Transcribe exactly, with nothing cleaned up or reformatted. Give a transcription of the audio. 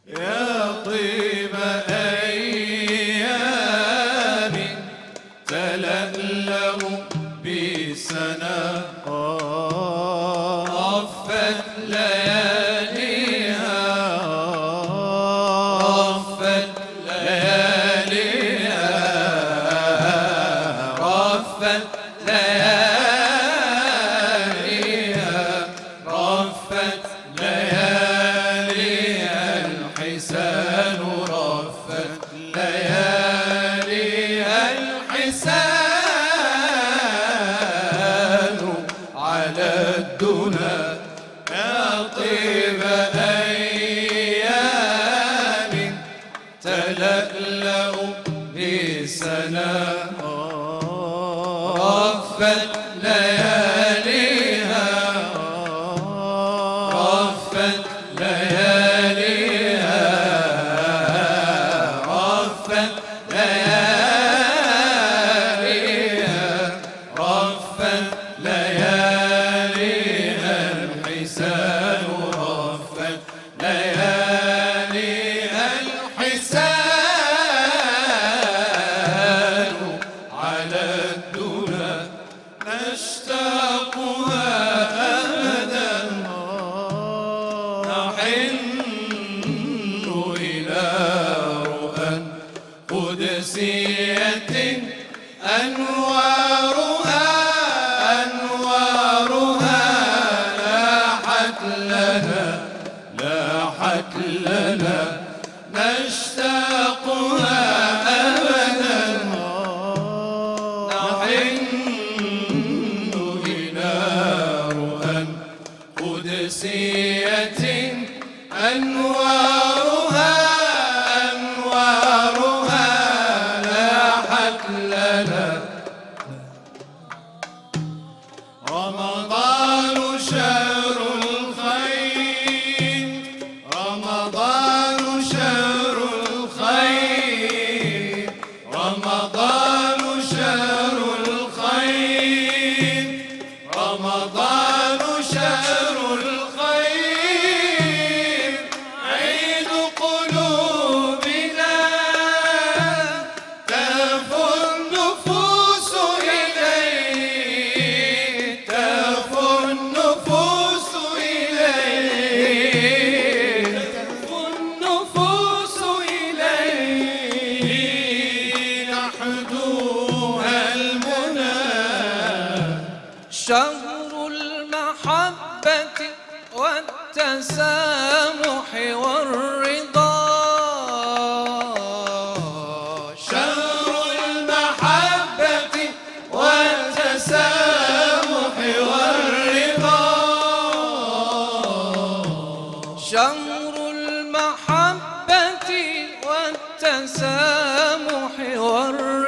يا طيب أيام تلألأ بسنا رفت لياليها رفت لياليها رفت لياليها رفت لياليها الحسان رفت لياليها الحسان على الدنا يا طيب أيام تلألأ بسنا رفت لياليها رفت لياليها رفت لياليها رفت لياليها الحسان رفت لياليها الحسان على الدنا نشتاقها أبدا نحن إلى رؤى قدسية أنوارها أنوارها لاحت لنا لاحت لنا نشتاقها أبدا نحن إلى رؤى قدسية أنوارها أنوارها لاحت لنا رمضان شهر الخير رمضان شهر الخير رمضان شهر الخير رمضان شهر الخير عيد قلوبنا تهفو النفوس إليه تهفو النفوس إليه تهفو النفوس إليه نحدوها المنى شهر المحبة والتسامح والرضا شهر المحبة والتسامح والرضا شهر المحبة والتسامح والرضا